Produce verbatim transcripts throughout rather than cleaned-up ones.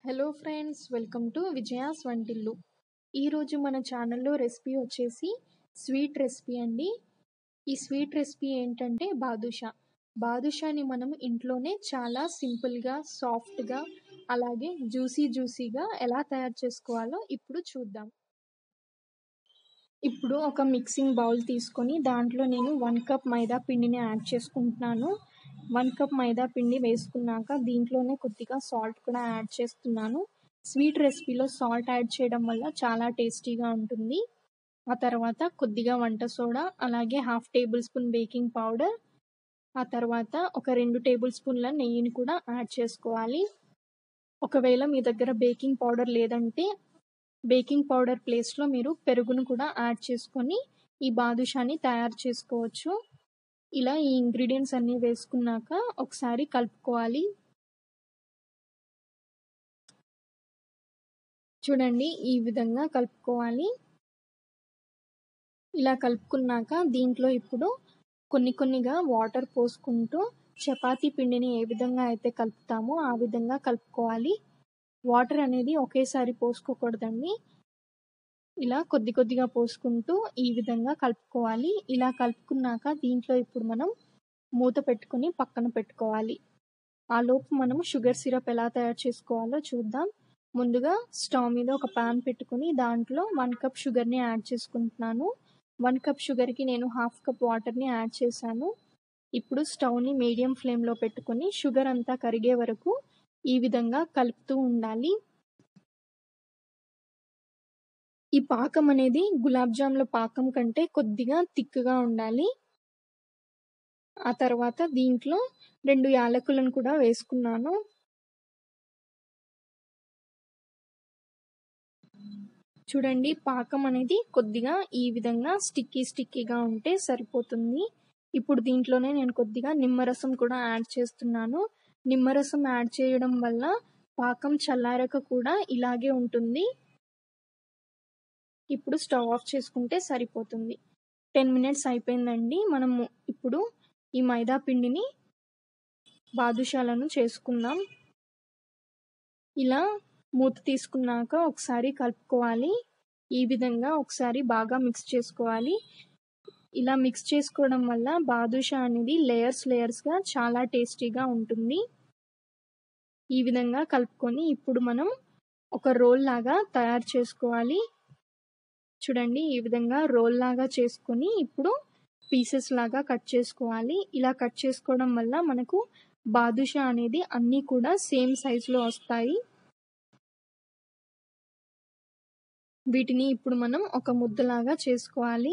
Hello friends, welcome to Vijaya's వంటిల్లు. ఈరోజు మన ఛానల్లో రెసిపీ వచ్చేసి స్వీట్ రెసిపీ అండి. ఈ స్వీట్ రెసిపీ ఏంటంటే బాదుషా. బాదుషాని మనం ఇంట్లోనే చాలా సింపుల్గా, సాఫ్ట్గా, అలాగే జ్యూసీ జ్యూసీగా ఎలా తయారు చేసుకోవాలో ఇప్పుడు చూద్దాం. ఇప్పుడు ఒక మిక్సింగ్ బౌల్ తీసుకొని దాంట్లో నేను వన్ కప్ మైదా పిండిని యాడ్ చేసుకుంటున్నాను. వన్ కప్ మైదా పిండి వేసుకున్నాక దీంట్లోనే కొద్దిగా సాల్ట్ కూడా యాడ్ చేస్తున్నాను. స్వీట్ రెసిపీలో సాల్ట్ యాడ్ చేయడం వల్ల చాలా టేస్టీగా ఉంటుంది. ఆ తర్వాత కొద్దిగా వంట సోడా, అలాగే half tablespoon baking powder, ఆ తర్వాత ఒక రెండు టేబుల్ స్పూన్ల నెయ్యిని కూడా యాడ్ చేసుకోవాలి. ఒకవేళ మీ దగ్గర బేకింగ్ పౌడర్ లేదంటే బేకింగ్ పౌడర్ ప్లేస్లో మీరు పెరుగును కూడా యాడ్ చేసుకొని ఈ బాదుషాని తయారు చేసుకోవచ్చు. ఇలా ఈ ఇంగ్రీడియంట్స్ అన్నీ వేసుకున్నాక ఒకసారి కలుపుకోవాలి. చూడండి, ఈ విధంగా కలుపుకోవాలి. ఇలా కలుపుకున్నాక దీంట్లో ఇప్పుడు కొన్ని కొన్నిగా వాటర్ పోసుకుంటూ చపాతీ పిండిని ఏ విధంగా అయితే కలుపుతామో ఆ విధంగా కలుపుకోవాలి. వాటర్ అనేది ఒకేసారి పోసుకోకూడదండి. ఇలా కొద్ది కొద్దిగా పోసుకుంటూ ఈ విధంగా కలుపుకోవాలి. ఇలా కలుపుకున్నాక దీంట్లో ఇప్పుడు మనం మూత పెట్టుకొని పక్కన పెట్టుకోవాలి. ఆ లోపు మనం షుగర్ సిరప్ ఎలా తయారు చేసుకోవాలో చూద్దాం. ముందుగా స్టవ్ మీద ఒక పాన్ పెట్టుకుని దాంట్లో వన్ కప్ షుగర్ని యాడ్ చేసుకుంటున్నాను. వన్ కప్ షుగర్కి నేను హాఫ్ కప్ వాటర్ని యాడ్ చేశాను. ఇప్పుడు స్టవ్ని మీడియం ఫ్లేమ్లో పెట్టుకొని షుగర్ అంతా కరిగే వరకు ఈ విధంగా కలుపుతూ ఉండాలి. ఈ పాకం అనేది గులాబ్ జాముల పాకం కంటే కొద్దిగా థిక్గా ఉండాలి. ఆ తర్వాత దీంట్లో రెండు యాలకులను కూడా వేసుకున్నాను. చూడండి, పాకం అనేది కొద్దిగా ఈ విధంగా స్టిక్కీ స్టిక్కీగా ఉంటే సరిపోతుంది. ఇప్పుడు దీంట్లోనే నేను కొద్దిగా నిమ్మరసం కూడా యాడ్ చేస్తున్నాను. నిమ్మరసం యాడ్ చేయడం వల్ల పాకం చల్లారక కూడా ఇలాగే ఉంటుంది. ఇప్పుడు స్టవ్ ఆఫ్ చేసుకుంటే సరిపోతుంది. టెన్ మినిట్స్ అయిపోయిందండి. మనము ఇప్పుడు ఈ మైదా పిండిని బాదుషాలను చేసుకుందాం. ఇలా మూత తీసుకున్నాక ఒకసారి కలుపుకోవాలి. ఈ విధంగా ఒకసారి బాగా మిక్స్ చేసుకోవాలి. ఇలా మిక్స్ చేసుకోవడం వల్ల బాదుషా అనేది లేయర్స్ లేయర్స్గా చాలా టేస్టీగా ఉంటుంది. ఈ విధంగా కలుపుకొని ఇప్పుడు మనం ఒక రోల్ లాగా తయారు చేసుకోవాలి. చూడండి, ఈ విధంగా రోల్ లాగా చేసుకొని ఇప్పుడు పీసెస్ లాగా కట్ చేసుకోవాలి. ఇలా కట్ చేసుకోవడం వల్ల మనకు బాదుషా అనేది అన్నీ కూడా సేమ్ సైజులో వస్తాయి. వీటిని ఇప్పుడు మనం ఒక ముద్దలాగా చేసుకోవాలి.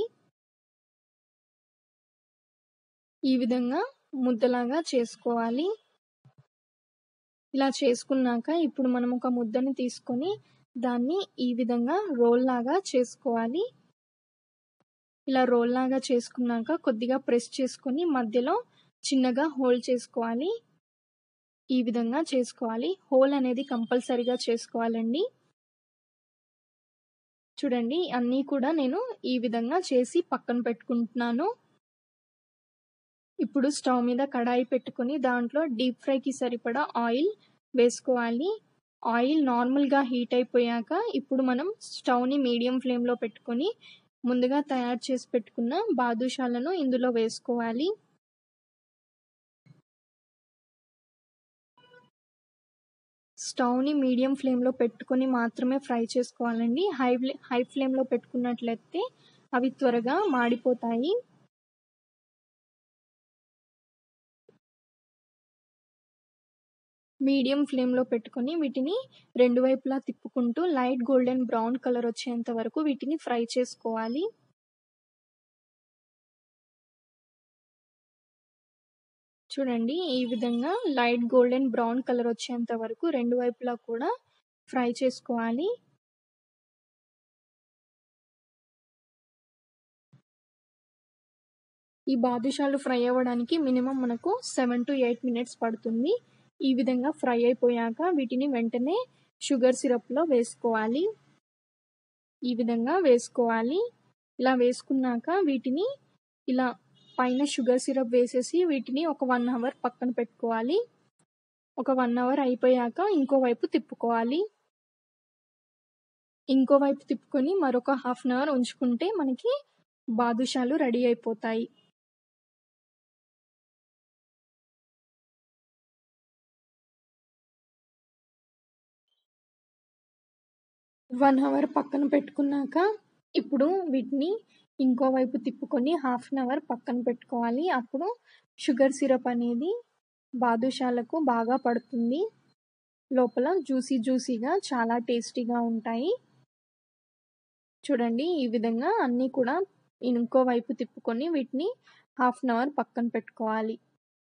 ఈ విధంగా ముద్దలాగా చేసుకోవాలి. ఇలా చేసుకున్నాక ఇప్పుడు మనం ఒక ముద్దని తీసుకొని దాన్ని ఈ విధంగా రోల్ లాగా చేసుకోవాలి. ఇలా రోల్ లాగా చేసుకున్నాక కొద్దిగా ప్రెస్ చేసుకొని మధ్యలో చిన్నగా హోల్ చేసుకోవాలి. ఈ విధంగా చేసుకోవాలి. హోల్ అనేది కంపల్సరీగా చేసుకోవాలండి. చూడండి, అన్నీ కూడా నేను ఈ విధంగా చేసి పక్కన పెట్టుకుంటున్నాను. ఇప్పుడు స్టవ్ మీద కడాయి పెట్టుకొని దాంట్లో డీప్ ఫ్రైకి సరిపడా ఆయిల్ వేసుకోవాలి. ఆయిల్ నార్మల్గా హీట్ అయిపోయాక ఇప్పుడు మనం స్టవ్ని మీడియం ఫ్లేమ్లో పెట్టుకొని ముందుగా తయారు చేసి పెట్టుకున్న బాదుషాలను ఇందులో వేసుకోవాలి. స్టవ్ని మీడియం ఫ్లేమ్లో పెట్టుకొని మాత్రమే ఫ్రై చేసుకోవాలండి. హై హై ఫ్లేమ్లో పెట్టుకున్నట్లయితే అవి త్వరగా మాడిపోతాయి. మీడియం ఫ్లేమ్లో పెట్టుకొని వీటిని రెండు వైపులా తిప్పుకుంటూ లైట్ గోల్డెన్ బ్రౌన్ కలర్ వచ్చేంత వరకు వీటిని ఫ్రై చేసుకోవాలి. చూడండి, ఈ విధంగా లైట్ గోల్డెన్ బ్రౌన్ కలర్ వచ్చేంత వరకు రెండు వైపులా కూడా ఫ్రై చేసుకోవాలి. ఈ బాదుషాలు ఫ్రై అవ్వడానికి మినిమం మనకు సెవెన్ టు ఎయిట్ మినిట్స్ పడుతుంది. ఈ విధంగా ఫ్రై అయిపోయాక వీటిని వెంటనే షుగర్ సిరప్లో వేసుకోవాలి. ఈ విధంగా వేసుకోవాలి. ఇలా వేసుకున్నాక వీటిని ఇలా పైన షుగర్ సిరప్ వేసేసి వీటిని ఒక వన్ అవర్ పక్కన పెట్టుకోవాలి. ఒక వన్ అవర్ అయిపోయాక ఇంకో వైపు తిప్పుకోవాలి. ఇంకో వైపు తిప్పుకొని మరొక హాఫ్ అన్ అవర్ ఉంచుకుంటే మనకి బాదుషాలు రెడీ అయిపోతాయి. వన్ అవర్ పక్కన పెట్టుకున్నాక ఇప్పుడు వీటిని ఇంకో వైపు తిప్పుకొని హాఫ్ అన్ అవర్ పక్కన పెట్టుకోవాలి. అప్పుడు షుగర్ సిరప్ అనేది బాదుషాలకు బాగా పడుతుంది. లోపల జ్యూసీ జ్యూసీగా చాలా టేస్టీగా ఉంటాయి. చూడండి, ఈ విధంగా అన్నీ కూడా ఇంకో వైపు తిప్పుకొని వీటిని హాఫ్ అన్ అవర్ పక్కన పెట్టుకోవాలి.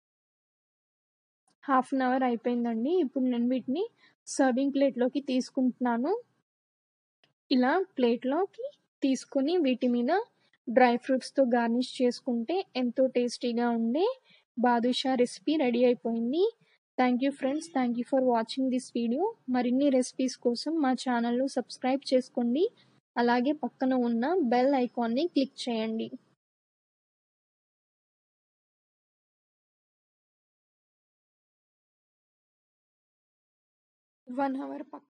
హాఫ్ అన్ అవర్ అయిపోయిందండి. ఇప్పుడు నేను వీటిని సర్వింగ్ ప్లేట్లోకి తీసుకుంటున్నాను. ఇలా ప్లేట్లోకి తీసుకొని వీటి మీద డ్రై ఫ్రూట్స్తో గార్నిష్ చేసుకుంటే ఎంతో టేస్టీగా ఉండే బాదుషా రెసిపీ రెడీ అయిపోయింది. Thank you friends, thank you for watching this video. మరిన్ని రెసిపీస్ కోసం మా ఛానల్ను సబ్స్క్రైబ్ చేసుకోండి. అలాగే పక్కన ఉన్న బెల్ ఐకాన్ని క్లిక్ చేయండి. వన్ అవర్ పక్క